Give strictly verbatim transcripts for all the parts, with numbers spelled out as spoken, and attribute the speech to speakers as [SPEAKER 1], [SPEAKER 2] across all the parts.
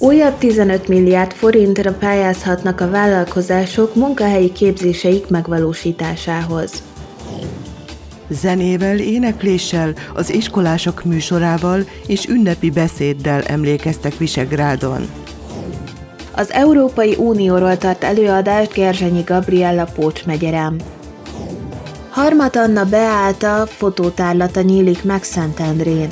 [SPEAKER 1] Újabb tizenöt milliárd forintra pályázhatnak a vállalkozások munkahelyi képzéseik megvalósításához.
[SPEAKER 2] Zenével, énekléssel, az iskolások műsorával és ünnepi beszéddel emlékeztek Visegrádon.
[SPEAKER 1] Az Európai Unióról tart előadást Gerzsenyi Gabriella Pócs megyerem. Harmat Anna Beáta fotótárlata nyílik meg Szentendrén.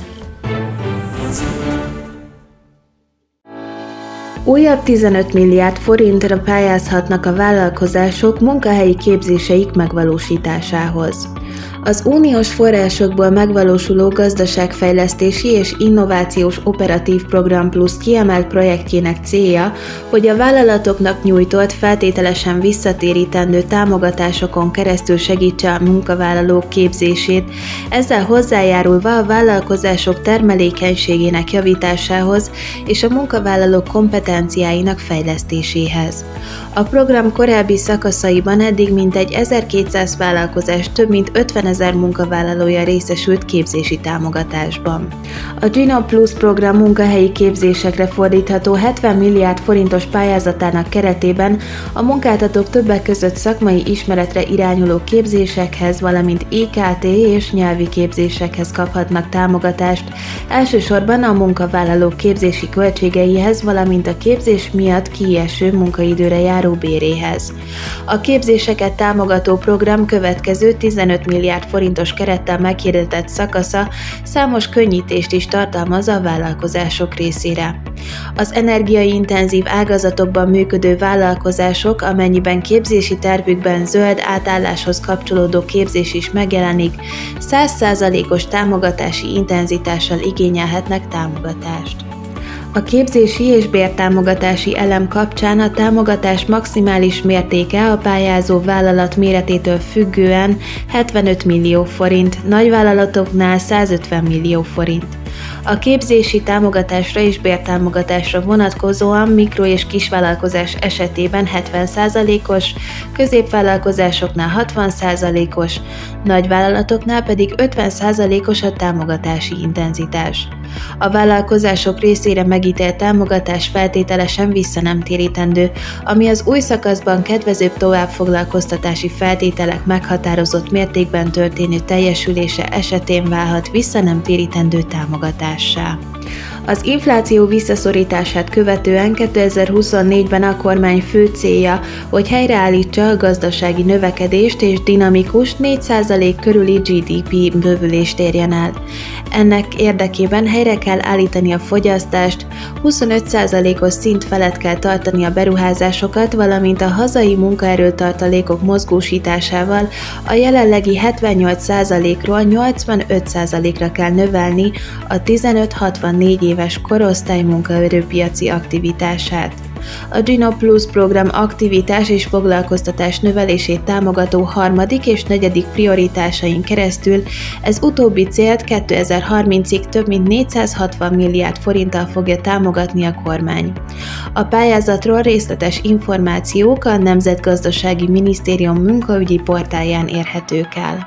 [SPEAKER 1] Újabb tizenöt milliárd forintra pályázhatnak a vállalkozások munkahelyi képzéseik megvalósításához. Az uniós forrásokból megvalósuló gazdaságfejlesztési és innovációs operatív program plusz kiemelt projektjének célja, hogy a vállalatoknak nyújtott feltételesen visszatérítendő támogatásokon keresztül segítse a munkavállalók képzését, ezzel hozzájárulva a vállalkozások termelékenységének javításához és a munkavállalók kompetenciáinak fejlesztéséhez. A program korábbi szakaszaiban eddig mintegy ezerkétszáz vállalkozás több mint ötvenezer munkavállalója részesült képzési támogatásban. A Gino Plus program munkahelyi képzésekre fordítható hetven milliárd forintos pályázatának keretében a munkáltatók többek között szakmai ismeretre irányuló képzésekhez, valamint I K T és nyelvi képzésekhez kaphatnak támogatást, elsősorban a munkavállalók képzési költségeihez, valamint a képzés miatt kieső munkaidőre járó béréhez. A képzéseket támogató program következő tizenöt milliárd forintos kerettel meghirdetett szakasza számos könnyítést is tartalmaz a vállalkozások részére. Az energiaintenzív ágazatokban működő vállalkozások, amennyiben képzési tervükben zöld átálláshoz kapcsolódó képzés is megjelenik, száz százalékos támogatási intenzitással igényelhetnek támogatást. A képzési és bértámogatási elem kapcsán a támogatás maximális mértéke a pályázó vállalat méretétől függően hetvenöt millió forint, nagyvállalatoknál százötven millió forint. A képzési támogatásra és bértámogatásra vonatkozóan mikro- és kisvállalkozás esetében hetven százalékos, középvállalkozásoknál hatvan százalékos, nagyvállalatoknál pedig ötven százalékos a támogatási intenzitás. A vállalkozások részére megítélt támogatás feltételesen visszanemtérítendő, ami az új szakaszban kedvezőbb továbbfoglalkoztatási feltételek meghatározott mértékben történő teljesülése esetén válhat visszanemtérítendő támogatássá. Az infláció visszaszorítását követően kétezer-huszonnégyben a kormány fő célja, hogy helyreállítsa a gazdasági növekedést és dinamikus négy százalék körüli G D P bővülést érjen el. Ennek érdekében helyre kell állítani a fogyasztást, huszonöt százalékos szint felett kell tartani a beruházásokat, valamint a hazai munkaerőtartalékok mozgósításával a jelenlegi hetvennyolc százalékról nyolcvanöt százalékra kell növelni a tizenöt-hatvannégy éves korosztály munkaerőpiaci aktivitását. A Gino Plus program aktivitás és foglalkoztatás növelését támogató harmadik és negyedik prioritásain keresztül ez utóbbi célt kétezer-harmincig több mint négyszázhatvan milliárd forinttal fogja támogatni a kormány. A pályázatról részletes információk a Nemzetgazdasági Minisztérium munkaügyi portáján érhetők el.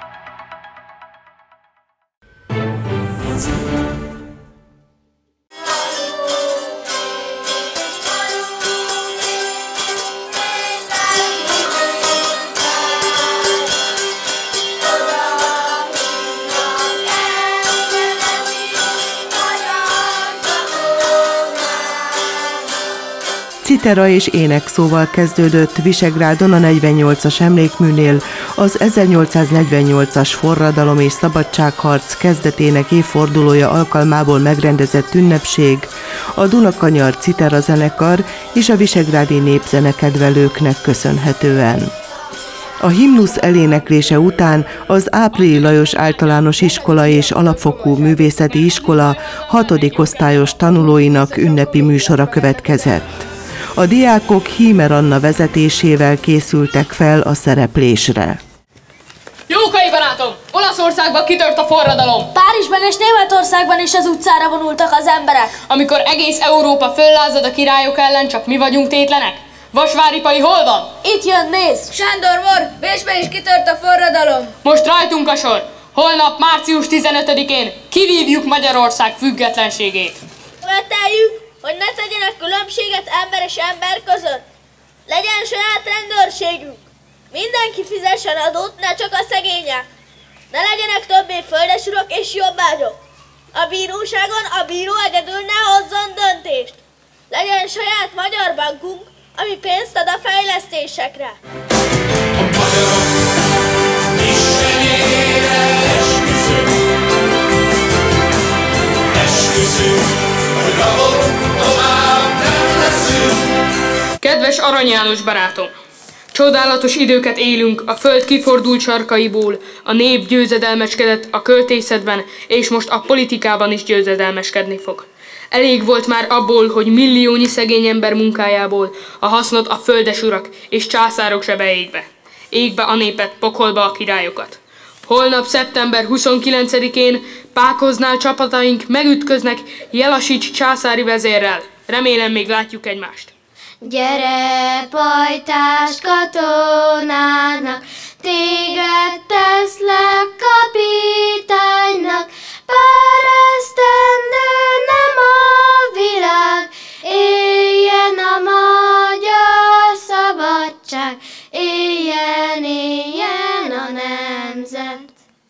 [SPEAKER 2] Citera és énekszóval kezdődött Visegrádon a negyvennyolcas emlékműnél az ezernyolcszáznegyvennyolcas forradalom és szabadságharc kezdetének évfordulója alkalmából megrendezett ünnepség, a Dunakanyar Citera zenekar és a visegrádi népzenekedvelőknek köszönhetően. A himnusz eléneklése után az Áprilyi Lajos Általános Iskola és Alapfokú Művészeti Iskola hatodik osztályos tanulóinak ünnepi műsora következett. A diákok Hímer Anna vezetésével készültek fel a szereplésre.
[SPEAKER 3] Jókai barátom! Olaszországban kitört a forradalom!
[SPEAKER 4] Párizsban és Németországban is az utcára vonultak az emberek!
[SPEAKER 3] Amikor egész Európa föllázad a királyok ellen, csak mi vagyunk tétlenek? Vasvári Pai hol van?
[SPEAKER 4] Itt jön, nézd!
[SPEAKER 5] Sándor Mor, Bécsben is kitört a forradalom!
[SPEAKER 3] Most rajtunk a sor! Holnap, március tizenötödikén kivívjuk Magyarország függetlenségét!
[SPEAKER 4] Követeljük hogy ne tegyenek különbséget ember és ember között. Legyen saját rendőrségünk. Mindenki fizessen adót, ne csak a szegények. Ne legyenek többé földesurok és jobbágyok. A bíróságon a bíró egyedül ne hozzon döntést. Legyen saját magyar bankunk, ami pénzt ad a fejlesztésekre.
[SPEAKER 6] A magyarok istenére esküszünk, esküszünk, hogy rabok tovább nem leszünk.
[SPEAKER 3] Kedves Arany János barátom! Csodálatos időket élünk, a föld kifordult sarkaiból, a nép győzedelmeskedett a költészetben, és most a politikában is győzedelmeskedni fog. Elég volt már abból, hogy milliónyi szegény ember munkájából a hasznot a földesurak és császárok zsebe égbe. Égbe a népet, pokolba a királyokat. Holnap szeptember huszonkilencedikén Pákoznál csapataink megütköznek Jelasics császári vezérrel. Remélem még látjuk egymást.
[SPEAKER 7] Gyere, pajtás katonának, téged teszlek kapitánynak, pár esztendő nem a világ, éljen a magyar szabadság, éljen, éljen a nemzet.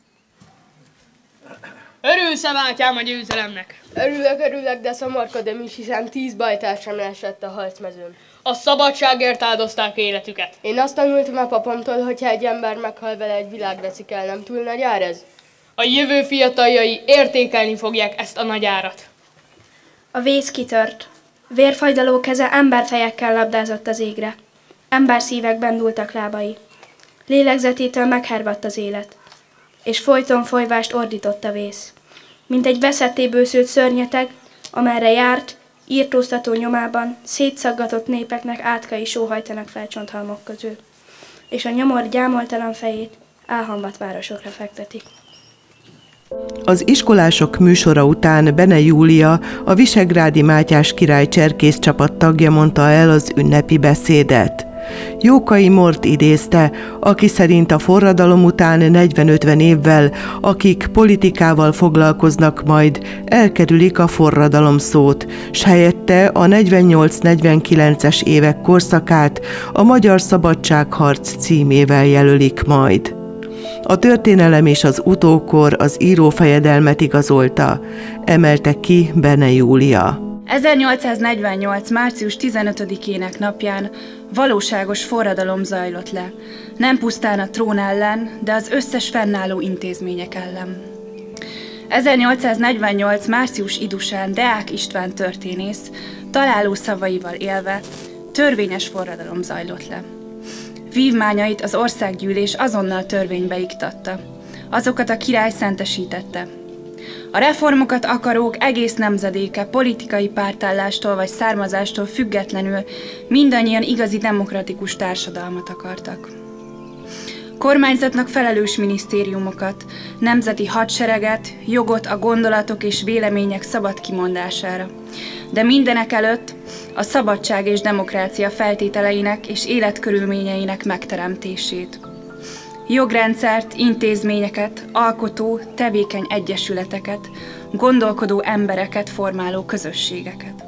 [SPEAKER 3] Örülsz-e, bátyám, a győzelemnek?
[SPEAKER 5] Örülök, örülök, de szomorkodom is, hiszen tíz bajtársam leesett a harcmezőn.
[SPEAKER 3] A szabadságért áldozták életüket.
[SPEAKER 5] Én azt tanultam a papomtól, hogyha egy ember meghal, vele egy világ veszik el, nem túl nagy ár ez?
[SPEAKER 3] A jövő fiataljai értékelni fogják ezt a nagy árat.
[SPEAKER 8] A vész kitört. Vérfajdaló keze emberfejekkel labdázott az égre. Emberszívekben dúltak lábai. Lélegzetétől meghervadt az élet. És folyton folyvást ordított a vész. Mint egy veszetté bőszült szörnyeteg, amerre járt, írtóztató nyomában szétszaggatott népeknek átkai sóhajtanak fel csonthalmok közül. És a nyomor gyámoltalan fejét elhamvadt városokra fekteti.
[SPEAKER 2] Az iskolások műsora után Bene Júlia, a visegrádi Mátyás király cserkész csapat tagja mondta el az ünnepi beszédet. Jókai Mort idézte, aki szerint a forradalom után negyven-ötven évvel, akik politikával foglalkoznak, majd elkerülik a forradalom szót, s helyette a negyvennyolc-negyvenkilences évek korszakát a Magyar Szabadságharc címével jelölik majd. A történelem és az utókor az írófejedelmet igazolta, emelte ki Bene Júlia.
[SPEAKER 8] ezernyolcszáznegyvennyolc. március tizenötödikének napján valóságos forradalom zajlott le, nem pusztán a trón ellen, de az összes fennálló intézmények ellen. ezernyolcszáznegyvennyolc. március idusán Deák István történész találó szavaival élve törvényes forradalom zajlott le. Vívmányait az országgyűlés azonnal törvénybe iktatta, azokat a király szentesítette. A reformokat akarók egész nemzedéke politikai pártállástól vagy származástól függetlenül mindannyian igazi demokratikus társadalmat akartak. Kormányzatnak felelős minisztériumokat, nemzeti hadsereget, jogot a gondolatok és vélemények szabad kimondására, de mindenek előtt a szabadság és demokrácia feltételeinek és életkörülményeinek megteremtését. Jogrendszert, intézményeket, alkotó, tevékeny egyesületeket, gondolkodó embereket formáló közösségeket.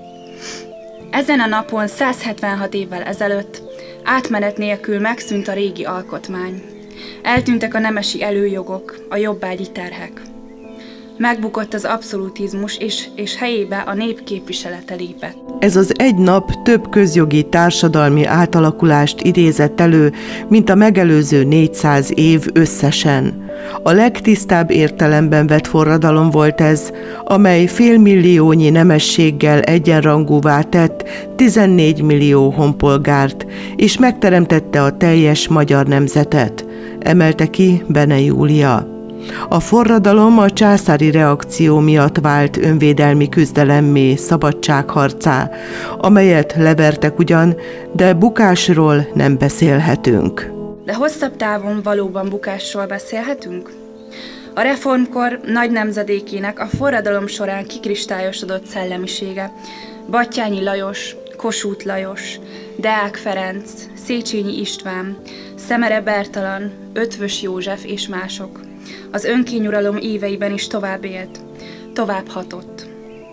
[SPEAKER 8] Ezen a napon százhetvenhat évvel ezelőtt átmenet nélkül megszűnt a régi alkotmány. Eltűntek a nemesi előjogok, a jobbágyi terhek. Megbukott az abszolutizmus, és, és helyébe a nép képviselete lépett.
[SPEAKER 2] Ez az egy nap több közjogi társadalmi átalakulást idézett elő, mint a megelőző négyszáz év összesen. A legtisztább értelemben vett forradalom volt ez, amely félmilliónyi nemességgel egyenrangúvá tett tizennégy millió honpolgárt, és megteremtette a teljes magyar nemzetet, emelte ki Bene Júlia. A forradalom a császári reakció miatt vált önvédelmi küzdelemmé, szabadságharcá, amelyet levertek ugyan, de bukásról nem beszélhetünk.
[SPEAKER 8] De hosszabb távon valóban bukásról beszélhetünk? A reformkor nagy nemzedékének a forradalom során kikristályosodott szellemisége, Batthyány Lajos, Kossuth Lajos, Deák Ferenc, Széchenyi István, Szemere Bertalan, Ötvös József és mások az önkényuralom éveiben is tovább élt, tovább hatott.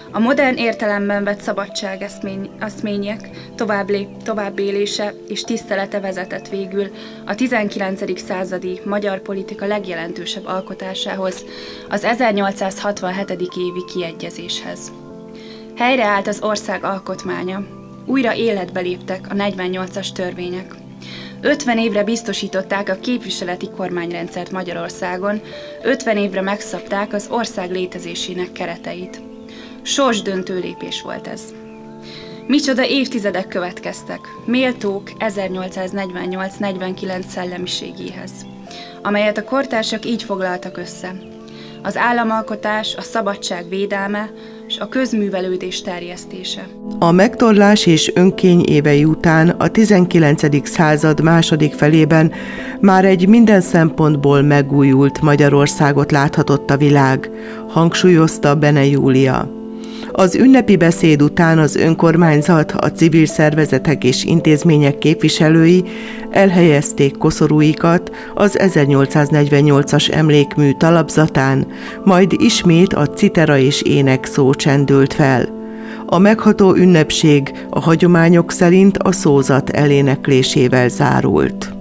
[SPEAKER 8] A modern értelemben vett szabadság eszmények tovább, továbbélése és tisztelete vezetett végül a tizenkilencedik századi magyar politika legjelentősebb alkotásához, az ezernyolcszázhatvanhetedik évi kiegyezéshez. Helyreállt az ország alkotmánya, újra életbe léptek a negyvennyolcas törvények. ötven évre biztosították a képviseleti kormányrendszert Magyarországon, ötven évre megszabták az ország létezésének kereteit. Sorsdöntő lépés volt ez. Micsoda évtizedek következtek, méltók ezernyolcszáznegyvennyolc negyvenkilenc szellemiségéhez, amelyet a kortársak így foglaltak össze. Az államalkotás, a szabadság védelme és a közművelődés terjesztése.
[SPEAKER 2] A megtorlás és önkény évei után a tizenkilencedik század második felében már egy minden szempontból megújult Magyarországot láthatott a világ, hangsúlyozta Bene Júlia. Az ünnepi beszéd után az önkormányzat, a civil szervezetek és intézmények képviselői elhelyezték koszorúikat az ezernyolcszáznegyvennyolcas emlékmű talapzatán, majd ismét a citera és ének szó csendült fel. A megható ünnepség a hagyományok szerint a szózat eléneklésével zárult.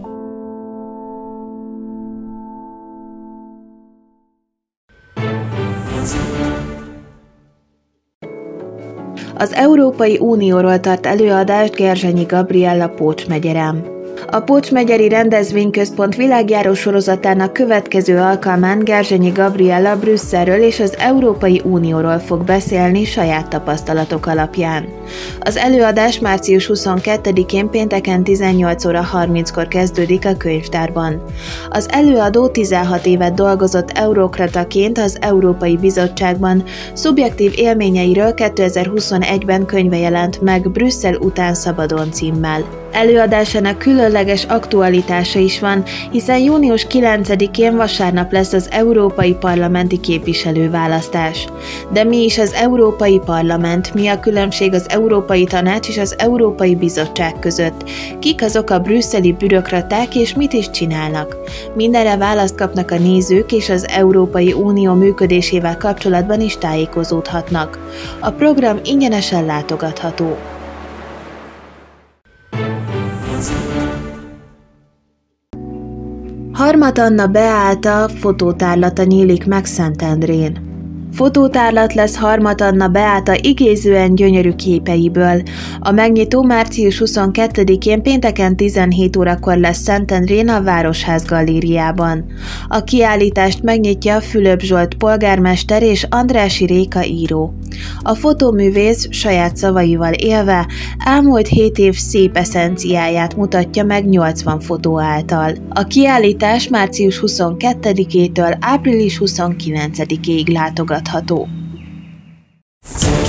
[SPEAKER 1] Az Európai Unióról tart előadást Gerzsenyi Gabriella Pócs megyerem. A Pócs-megyeri rendezvényközpont világjáró sorozatának következő alkalmán Gerzsenyi Gabriella Brüsszelről és az Európai Unióról fog beszélni saját tapasztalatok alapján. Az előadás március huszonkettedikén pénteken tizennyolc óra harminckor kezdődik a könyvtárban. Az előadó tizenhat évet dolgozott eurokrataként az Európai Bizottságban, szubjektív élményeiről kétezer-huszonegyben könyve jelent meg Brüsszel után szabadon címmel. Előadásának különleges aktualitása is van, hiszen június kilencedikén vasárnap lesz az Európai Parlamenti képviselőválasztás. De mi is az Európai Parlament, mi a különbség az Európai Tanács és az Európai Bizottság között? Kik azok a brüsszeli bürokraták és mit is csinálnak? Mindenre választ kapnak a nézők, és az Európai Unió működésével kapcsolatban is tájékozódhatnak. A program ingyenesen látogatható. Harmat Anna Beáta fotótárlata nyílik meg Szentendrén. Fotótárlat lesz Harmat Anna Beáta igézően gyönyörű képeiből. A megnyitó március huszonkettedikén pénteken tizenhét órakor lesz Szentendrén a Városház galériában. A kiállítást megnyitja Fülöp Zsolt polgármester és Andrássy Réka író. A fotóművész saját szavaival élve elmúlt hét év szép eszenciáját mutatja meg nyolcvan fotó által. A kiállítás március huszonkettedikétől április huszonkilencedikéig látogatható.